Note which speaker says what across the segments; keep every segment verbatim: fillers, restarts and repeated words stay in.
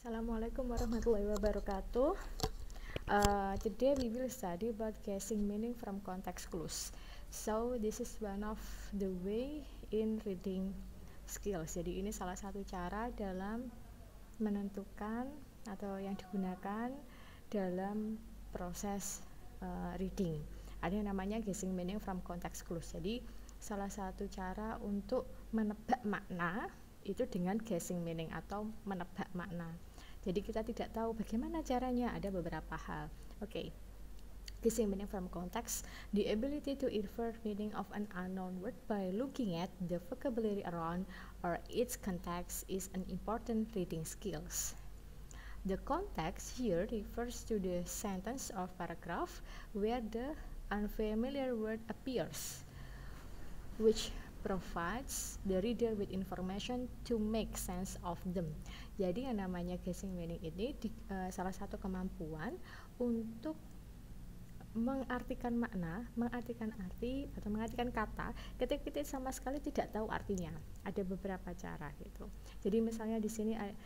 Speaker 1: Assalamualaikum warahmatullahi wabarakatuh. Uh, today we will study about guessing meaning from context clues. So this is one of the way in reading skills. Jadi ini salah satu cara dalam menentukan atau yang digunakan dalam proses uh, reading. Ada yang namanya guessing meaning from context clues. Jadi salah satu cara untuk menebak makna itu dengan guessing meaning atau menebak makna. Jadi kita tidak tahu bagaimana caranya, ada beberapa hal. Oke, okay. Guessing meaning from context, the ability to infer meaning of an unknown word by looking at the vocabulary around or its context is an important reading skills. The context here refers to the sentence or paragraph where the unfamiliar word appears, which provides the reader with information to make sense of them. Jadi yang namanya guessing meaning ini di, uh, salah satu kemampuan untuk mengartikan makna, mengartikan arti atau mengartikan kata ketika kita sama sekali tidak tahu artinya. Ada beberapa cara gitu. Jadi misalnya di sini uh,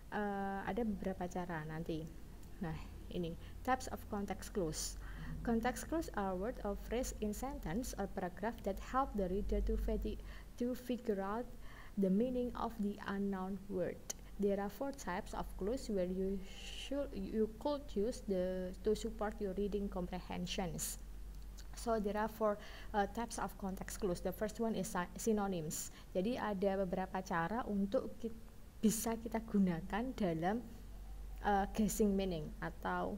Speaker 1: ada beberapa cara nanti. Nah, ini types of context clues. Context clues are words or phrase in sentence or paragraph that help the reader to, to figure out the meaning of the unknown word. There are four types of clues where you should you could use the to support your reading comprehensions. So there are four uh, types of context clues. The first one is synonyms. Jadi ada beberapa cara untuk kita, bisa kita gunakan dalam uh, guessing meaning atau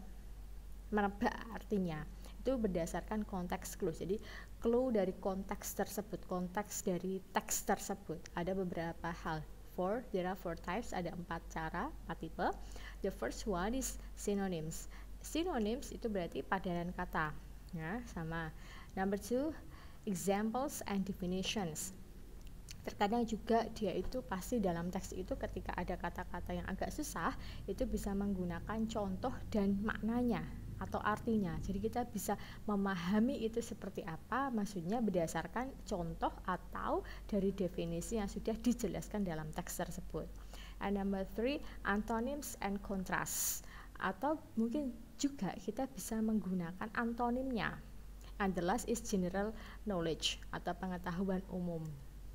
Speaker 1: menebak artinya. Itu berdasarkan konteks clue. Jadi clue dari konteks tersebut, konteks dari teks tersebut. Ada beberapa hal. Four, there are four types. Ada empat cara, empat tipe. The first one is synonyms. Synonyms itu berarti padanan kata. Ya, sama. Number two, examples and definitions. Terkadang juga dia itu pasti dalam teks itu ketika ada kata-kata yang agak susah, itu bisa menggunakan contoh dan maknanya atau artinya. Jadi kita bisa memahami itu seperti apa maksudnya berdasarkan contoh atau dari definisi yang sudah dijelaskan dalam teks tersebut. And number three, antonyms and contrasts. Atau mungkin juga kita bisa menggunakan antonimnya. And the last is general knowledge atau pengetahuan umum.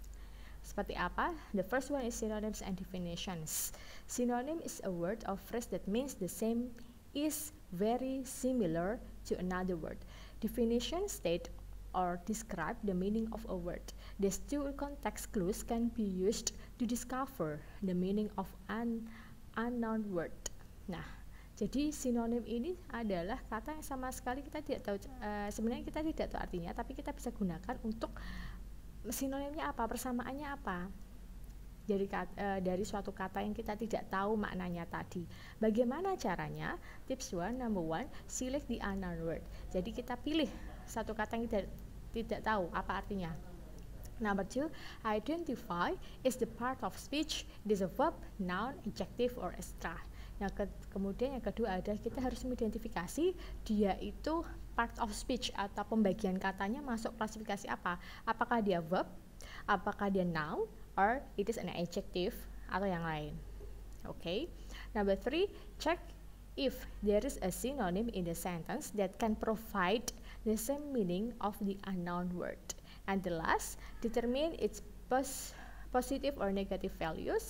Speaker 1: Seperti apa? The first one is synonyms and definitions. Synonym is a word or phrase that means the same, is very similar to another word. Definition state or describe the meaning of a word. These two context clues can be used to discover the meaning of an unknown word. Nah, jadi sinonim ini adalah kata yang sama sekali kita tidak tahu, uh, sebenarnya kita tidak tahu artinya, tapi kita bisa gunakan untuk sinonimnya apa, persamaannya apa. Dari, uh, dari suatu kata yang kita tidak tahu maknanya tadi. Bagaimana caranya? Tips one, number one, select the unknown word. Jadi kita pilih satu kata yang tidak, tidak tahu apa artinya. Number two, identify is the part of speech. It is a verb, noun, adjective, or extra. Yang ke, kemudian yang kedua adalah kita harus mengidentifikasi dia itu part of speech atau pembagian katanya masuk klasifikasi apa. Apakah dia verb, apakah dia noun, or it is an adjective atau yang lain. Oke. Okay. Number three, check if there is a synonym in the sentence that can provide the same meaning of the unknown word. And the last, determine its pos positive or negative values.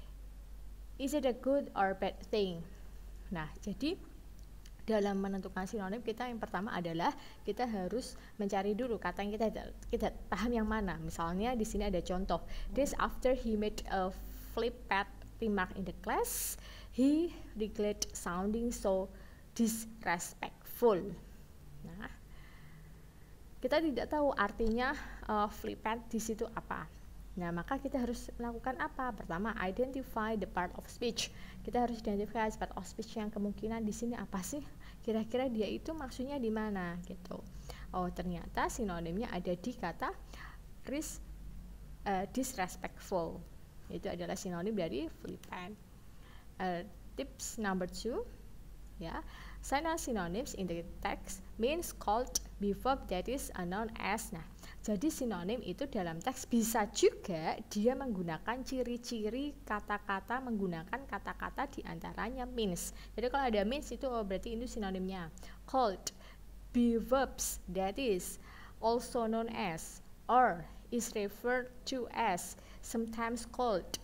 Speaker 1: Is it a good or bad thing? Nah, jadi dalam menentukan sinonim kita yang pertama adalah kita harus mencari dulu kata yang kita kita paham yang mana. Misalnya di sini ada contoh. This after he made a flippant remark in the class, he regretted sounding so disrespectful. Nah, kita tidak tahu artinya uh, flippant di situ apa. Nah, maka kita harus melakukan apa? Pertama, identify the part of speech. Kita harus identify part of speech yang kemungkinan di sini apa sih? Kira-kira dia itu maksudnya di mana gitu. Oh, ternyata sinonimnya ada di kata ris, uh, disrespectful. Itu adalah sinonim dari flippant. Uh, tips number two, ya. Signal synonyms in the text means called be verb that is known as. Nah, jadi sinonim itu dalam teks bisa juga dia menggunakan ciri-ciri kata-kata, menggunakan kata-kata diantaranya means. Jadi kalau ada means itu oh, berarti itu sinonimnya. Called, be verbs that is also known as, or is referred to as, sometimes called,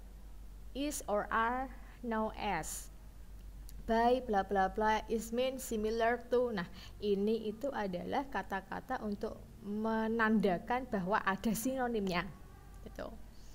Speaker 1: is or are known as, by bla bla bla, is mean similar to. Nah, ini itu adalah kata-kata untuk menandakan bahwa ada sinonimnya. Gitu.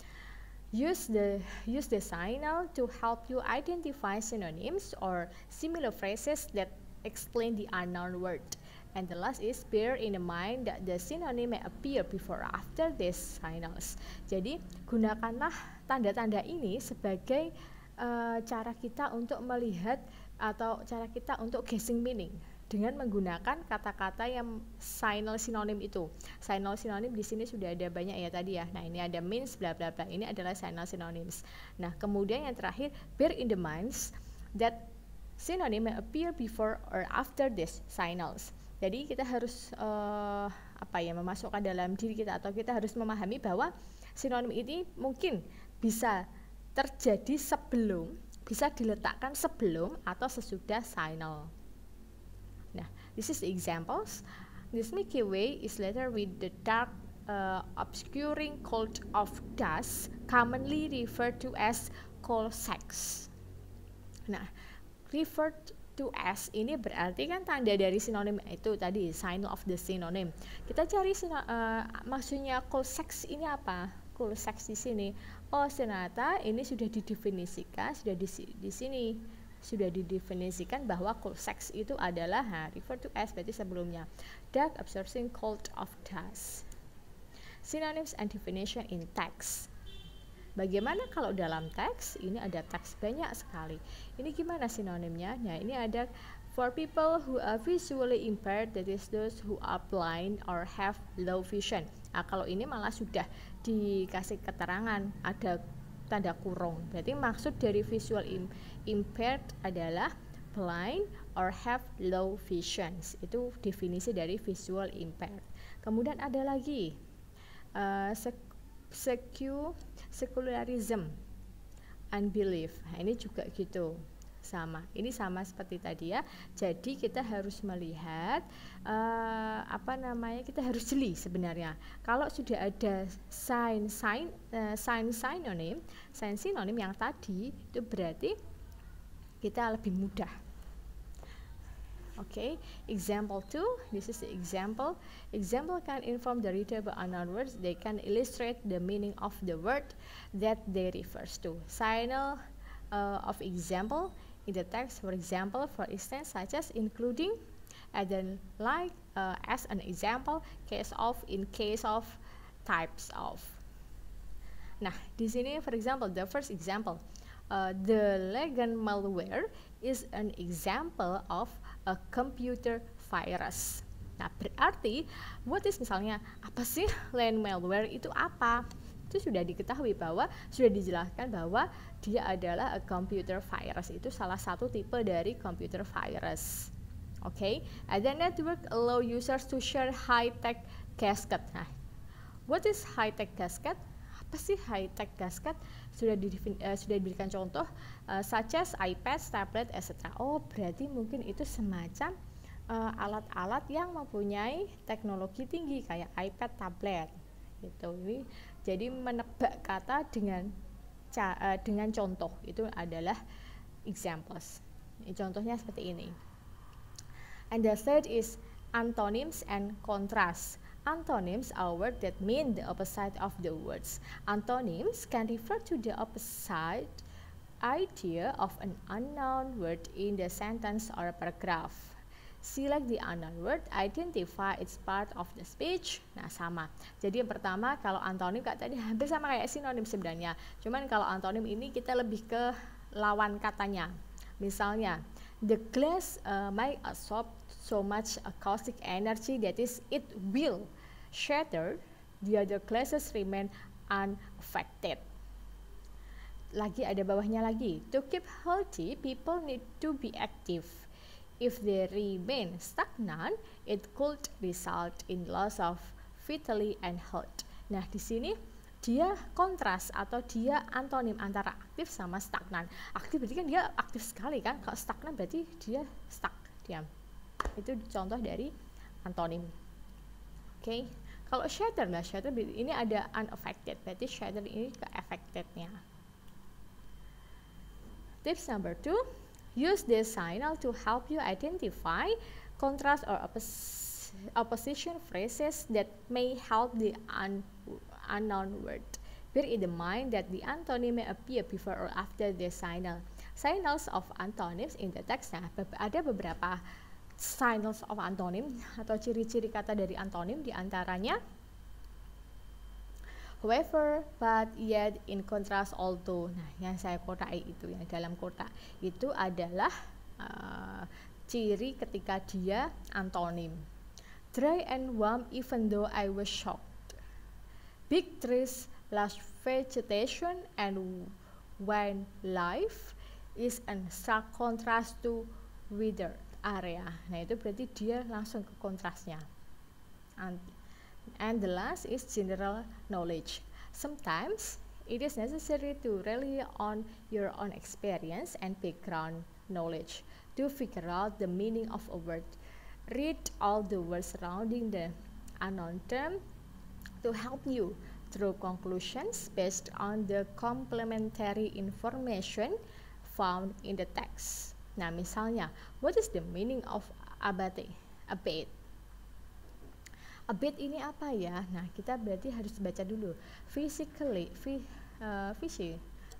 Speaker 1: Use the use the signal to help you identify synonyms or similar phrases that explain the unknown word. And the last is bear in mind that the synonym may appear before or after these signals. Jadi gunakanlah tanda-tanda ini sebagai uh, cara kita untuk melihat atau cara kita untuk guessing meaning dengan menggunakan kata-kata yang signal sinonim itu. Signal sinonim di sini sudah ada banyak ya tadi ya. Nah, ini ada means bla bla bla. Ini adalah signal synonyms. Nah, kemudian yang terakhir bear in the minds that synonym may appear before or after these signals. Jadi kita harus uh, apa ya memasukkan dalam diri kita atau kita harus memahami bahwa sinonim ini mungkin bisa terjadi sebelum, bisa diletakkan sebelum atau sesudah signal. Nah, this is the examples. This Milky Way is lettered with the dark, uh, obscuring cloud of dust, commonly referred to as coal sacks. Nah, referred to as ini berarti kan tanda dari sinonim itu tadi, sign of the synonym. Kita cari sino, uh, maksudnya coal sacks ini apa? Coal sacks di sini. Oh, ternyata ini sudah didefinisikan, sudah di, di sini sudah didefinisikan bahwa coal sacks itu adalah ha, refer to as berarti sebelumnya dark absorbing cloud of dust. Synonyms and definition in text. Bagaimana kalau dalam teks? Ini ada teks banyak sekali. Ini gimana sinonimnya? Nah, ini ada for people who are visually impaired, that is those who are blind or have low vision. Nah, kalau ini malah sudah dikasih keterangan, ada tanda kurung. Berarti maksud dari visual impaired adalah blind or have low visions. Itu definisi dari visual impaired. Kemudian ada lagi uh, secu secularism, unbelief. Nah, ini juga gitu sama. Ini sama seperti tadi ya. Jadi kita harus melihat uh, apa namanya? Kita harus jeli sebenarnya. Kalau sudah ada sign sign uh, sign synonym, sign sinonim yang tadi itu berarti kita lebih mudah. Okay, example two. This is the example. Example can inform the reader about unknown words. They can illustrate the meaning of the word that they refers to. Signal uh, of example in the text, for example, for instance, such as including, and then like uh, as an example, case of, in case of, types of. Nah, di sini, for example, the first example, uh, the Legan malware is an example of a computer virus. Nah, berarti what is misalnya apa sih Legan malware itu apa? Itu sudah diketahui bahwa sudah dijelaskan bahwa dia adalah a computer virus. Itu salah satu tipe dari computer virus. Oke, okay? And the network allow users to share high-tech gasket. Nah, what is high-tech gasket? Apa sih high-tech gasket? Sudah, di, uh, sudah diberikan contoh uh, such as iPad, tablet, et cetera. Oh, berarti mungkin itu semacam alat-alat uh, yang mempunyai teknologi tinggi kayak iPad, tablet. Gitu. Jadi menebak kata dengan uh, dengan contoh itu adalah examples. Contohnya seperti ini. And the third is antonyms and contrast. Antonyms are words that mean the opposite of the words. Antonyms can refer to the opposite idea of an unknown word in the sentence or paragraph. Select the unknown word, identify its part of the speech. Nah, sama. Jadi yang pertama kalau antonim kayak tadi hampir sama kayak sinonim sebenarnya. Cuman kalau antonim ini kita lebih ke lawan katanya. Misalnya, the glass uh, might absorb so much acoustic energy that is it will shatter, the other glasses remain unaffected. Lagi ada bawahnya lagi. To keep healthy, people need to be active. If they remain stagnant, it could result in loss of vitality and health. Nah, di sini dia kontras atau dia antonim antara aktif sama stagnan. Aktif berarti kan dia aktif sekali kan, kalau stagnan berarti dia stuck, diam. Itu contoh dari antonim. Oke, okay. Kalau shattered, nah shattered ini ada unaffected, berarti shattered ini ke affected-nya. Tips number two, use this signal to help you identify contrast or oppos opposition phrases that may help the un unknown word. Bear in mind that the antonym may appear before or after the signal. Signals of antonyms in the text, nah ada beberapa signals of antonym atau ciri-ciri kata dari antonim, diantaranya however, but, yet, in contrast, although. Nah, yang saya kotai itu, yang dalam kotak itu adalah uh, ciri ketika dia antonim. Dry and warm even though I was shocked. Big trees, lush vegetation, and wildlife is in stark contrast to withered area. Nah, itu berarti dia langsung ke kontrasnya. And, and the last is general knowledge. Sometimes it is necessary to rely on your own experience and background knowledge to figure out the meaning of a word. Read all the words surrounding the unknown term to help you draw conclusions based on the complementary information found in the text. Nah, misalnya, what is the meaning of abate? Abate. Abate ini apa ya? Nah, kita berarti harus baca dulu. Physically, phy, uh, physi,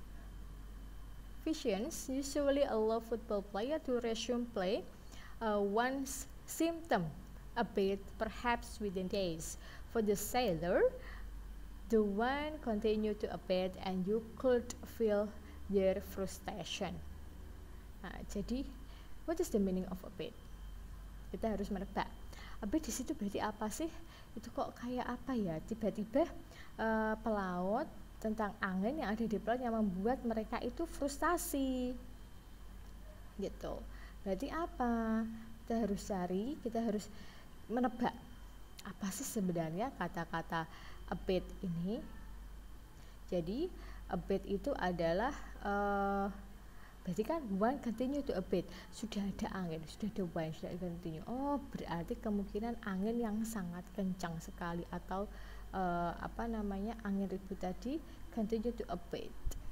Speaker 1: Physicians usually allow football player to resume play uh, once symptom abate, perhaps within days. For the sailor, the one continue to abate and you could feel their frustration. Nah, jadi what is the meaning of abate? Kita harus menebak. Abate di situ berarti apa sih? Itu kok kayak apa ya? Tiba-tiba uh, pelaut tentang angin yang ada di pelaut yang membuat mereka itu frustasi. Gitu. Berarti apa? Kita harus cari, kita harus menebak apa sih sebenarnya kata-kata abate ini. Jadi abate itu adalah uh, berarti kan one continue to abate, sudah ada angin, sudah ada wind, sudah ada continue. Oh, berarti kemungkinan angin yang sangat kencang sekali atau uh, apa namanya angin ribut tadi continue to abate.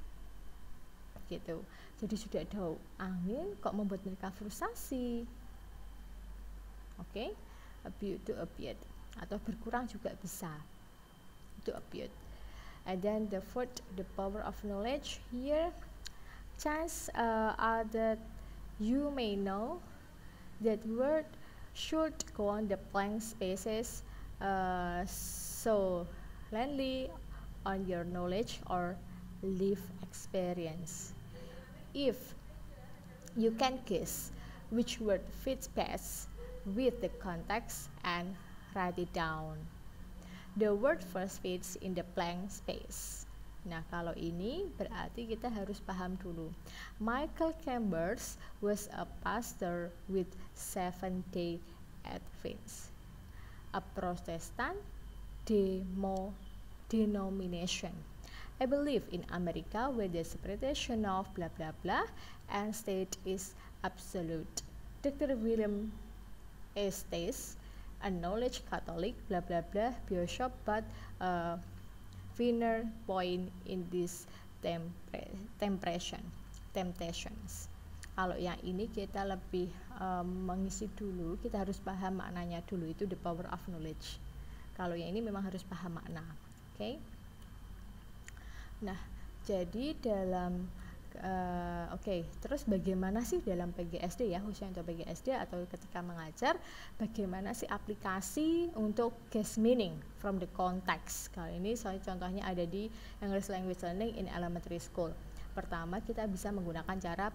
Speaker 1: Gitu. Jadi sudah ada angin kok membuat mereka frustasi. Oke, okay? Abate to abate atau berkurang juga bisa. To abate. And then the fourth, the power of knowledge. Here, chance uh, are that you may know that word should go on the blank spaces uh, so landly on your knowledge or life experience. If you can guess which word fits best with the context and write it down. The word first fits in the blank space. Nah, kalau ini berarti kita harus paham dulu. Michael Chambers was a pastor with Seventh-day Adventist, a Protestant demo denomination. I believe in America where the separation of blah blah blah and state is absolute. Doctor William Estes, a knowledge Catholic, blah blah blah, bishop, but uh, finer point in this tempre temptation, temptations. Kalau yang ini kita lebih um, mengisi dulu, kita harus paham maknanya dulu, itu the power of knowledge. Kalau yang ini memang harus paham makna, oke? Okay? Nah, jadi dalam Uh, Oke, okay. Terus bagaimana sih dalam P G S D ya, khususnya untuk P G S D atau ketika mengajar, bagaimana sih aplikasi untuk guess meaning from the context? Kali ini saya contohnya ada di English Language Learning in Elementary School. Pertama, kita bisa menggunakan cara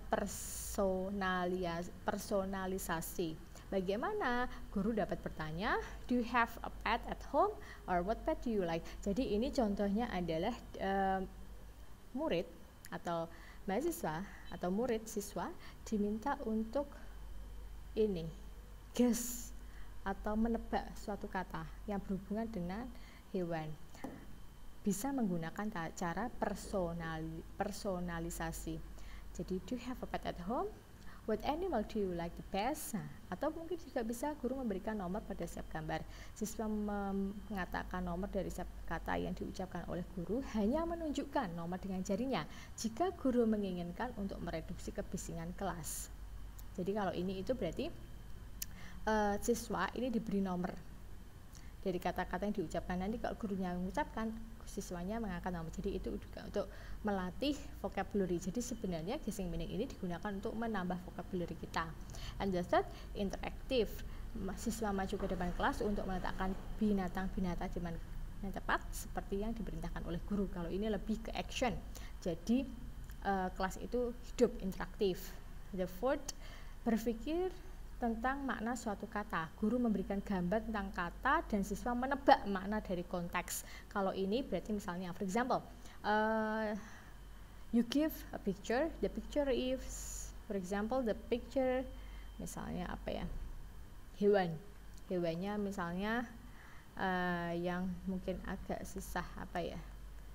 Speaker 1: personalisasi. Bagaimana guru dapat bertanya, do you have a pet at home or what pet do you like? Jadi ini contohnya adalah uh, murid atau mahasiswa atau murid siswa diminta untuk ini guess atau menebak suatu kata yang berhubungan dengan hewan. Bisa menggunakan cara personal, personalisasi. Jadi, do you have a pet at home? What animal do you like the best? Nah, atau mungkin juga bisa guru memberikan nomor pada setiap gambar. Siswa mengatakan nomor dari setiap kata yang diucapkan oleh guru, hanya menunjukkan nomor dengan jarinya jika guru menginginkan untuk mereduksi kebisingan kelas. Jadi kalau ini itu berarti uh, siswa ini diberi nomor dari kata-kata yang diucapkan. Nanti kalau gurunya mengucapkan, siswanya mengangkat nomor. Jadi itu juga untuk melatih vocabulary. Jadi sebenarnya guessing meaning ini digunakan untuk menambah vocabulary kita. And the third, interaktif. Siswa maju ke depan kelas untuk meletakkan binatang-binatang di mana yang tepat seperti yang diperintahkan oleh guru. Kalau ini lebih ke action. Jadi uh, kelas itu hidup, interaktif. The fourth, berpikir tentang makna suatu kata. Guru memberikan gambar tentang kata dan siswa menebak makna dari konteks. Kalau ini berarti misalnya, for example, uh, you give a picture, the picture is, for example, the picture, misalnya apa ya, hewan. Hewannya misalnya uh, yang mungkin agak susah apa ya,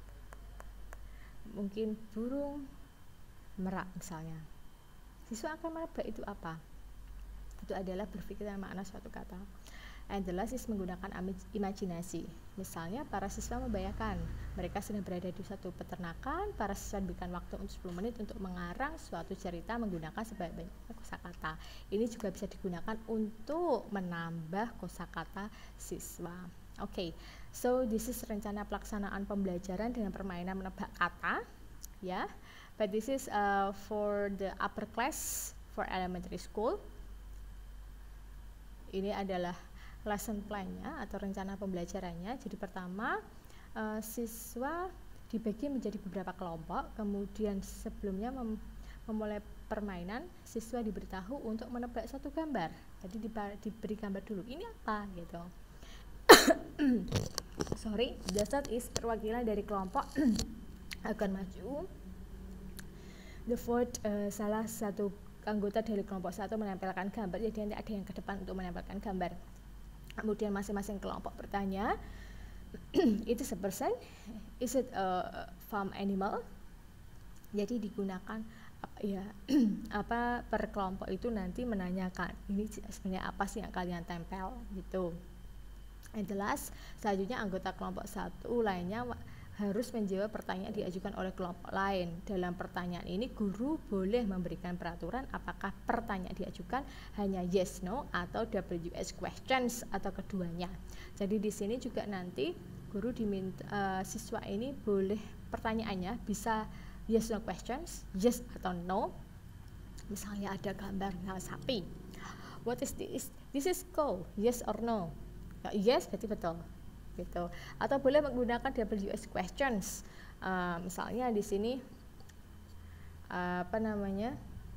Speaker 1: mungkin burung merak misalnya. Siswa akan menebak itu apa. Itu adalah berpikir tentang makna suatu kata. And the last is menggunakan imajinasi. Misalnya para siswa membayangkan mereka sedang berada di suatu peternakan, para siswa diberikan waktu untuk sepuluh menit untuk mengarang suatu cerita menggunakan sebanyak-banyaknya kosakata. Ini juga bisa digunakan untuk menambah kosakata siswa. Oke, okay, so this is rencana pelaksanaan pembelajaran dengan permainan menebak kata, ya. Yeah. But this is uh, for the upper class for elementary school. Ini adalah lesson plan-nya atau rencana pembelajarannya. Jadi pertama, uh, siswa dibagi menjadi beberapa kelompok. Kemudian sebelumnya mem memulai permainan, siswa diberitahu untuk menebak satu gambar. Jadi diberi gambar dulu. Ini apa gitu. Sorry, the third is perwakilan dari kelompok akan maju. The fourth, uh, salah satu anggota dari kelompok satu menempelkan gambar, jadi nanti ada yang ke depan untuk menempelkan gambar. Kemudian masing-masing kelompok bertanya, it is a person, is it a farm animal? Jadi digunakan ya apa per kelompok itu nanti menanyakan ini sebenarnya apa sih yang kalian tempel gitu. And the last, selanjutnya anggota kelompok satu lainnya harus menjawab pertanyaan diajukan oleh kelompok lain. Dalam pertanyaan ini guru boleh memberikan peraturan apakah pertanyaan diajukan hanya yes no atau W S questions atau keduanya. Jadi di sini juga nanti guru diminta uh, siswa ini boleh pertanyaannya bisa yes no questions, yes atau no. Misalnya ada gambar nah, sapi. What is this? This is cow. Yes or no? Yes berarti betul. Gitu. Atau boleh menggunakan W S questions. Uh, misalnya di sini uh, apa namanya?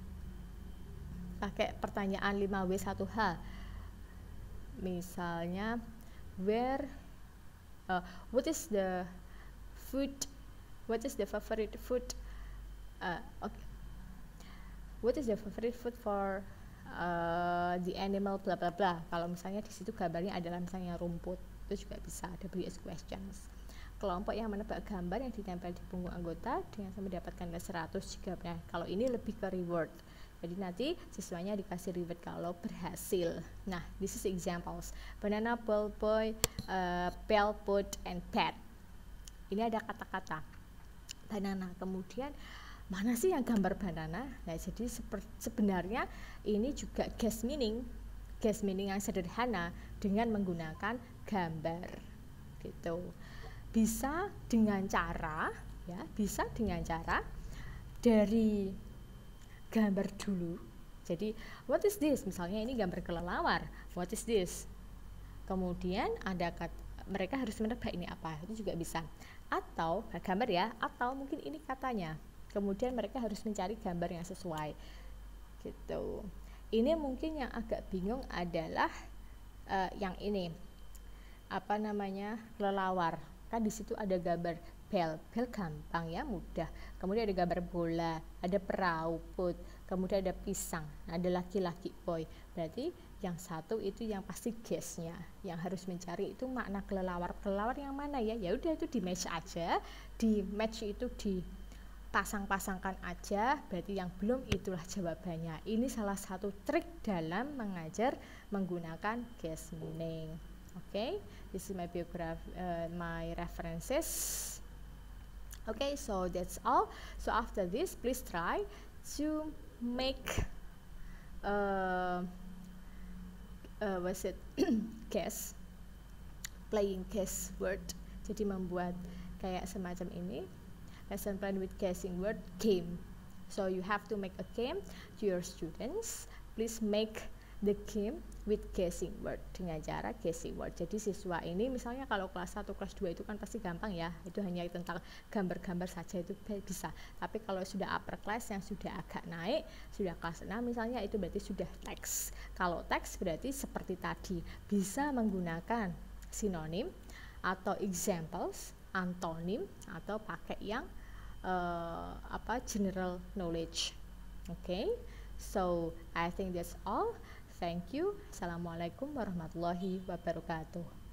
Speaker 1: Pakai pertanyaan lima W satu H. Misalnya where uh, what is the food? What is the favorite food? Uh, okay. What is the favorite food for uh, the animal bla bla bla. Kalau misalnya di situ gambarnya adalah misalnya rumput, itu juga bisa W S questions. Kelompok yang menebak gambar yang ditempel di punggung anggota dengan mendapatkan nilai seratus jika benar. Kalau ini lebih ke reward. Jadi nanti siswanya dikasih reward kalau berhasil. Nah, this is examples. Banana, ball boy, uh, bell, boat, and pet. Ini ada kata-kata banana. Kemudian mana sih yang gambar banana? Nah, jadi sebenarnya ini juga guess meaning. Guess meaning yang sederhana dengan menggunakan gambar gitu. Bisa dengan cara ya, bisa dengan cara dari gambar dulu. Jadi what is this? Misalnya ini gambar kelelawar. What is this? Kemudian ada kata, mereka harus menebak ini apa. Itu juga bisa. Atau gambar ya, atau mungkin ini katanya. Kemudian mereka harus mencari gambar yang sesuai. Gitu. Ini mungkin yang agak bingung adalah uh, yang ini apa namanya kelelawar. Kan di situ ada gambar bel, bel gampang ya, mudah. Kemudian ada gambar bola, ada perahu, boat, kemudian ada pisang, ada laki-laki boy. Berarti yang satu itu yang pasti guess-nya, yang harus mencari itu makna kelelawar. Kelelawar yang mana ya? Ya udah itu di match aja, di match itu di pasang-pasangkan aja, berarti yang belum itulah jawabannya. Ini salah satu trik dalam mengajar menggunakan guess meaning. Okay, this is my biography, uh, my references. Okay, so that's all. So after this, please try to make uh, uh, what's it guess, playing guess word. Jadi membuat kayak semacam ini, lesson plan with guessing word game. So you have to make a game to your students. Please make the game with guessing word, dengan cara guessing word. Jadi siswa ini misalnya kalau kelas satu, kelas dua itu kan pasti gampang ya, itu hanya tentang gambar-gambar saja itu bisa. Tapi kalau sudah upper class yang sudah agak naik, sudah kelas enam misalnya, itu berarti sudah teks. Kalau teks berarti seperti tadi, bisa menggunakan sinonim atau examples, antonim, atau pakai yang uh, apa general knowledge. Okay, so I think that's all. Thank you. Assalamualaikum warahmatullahi wabarakatuh.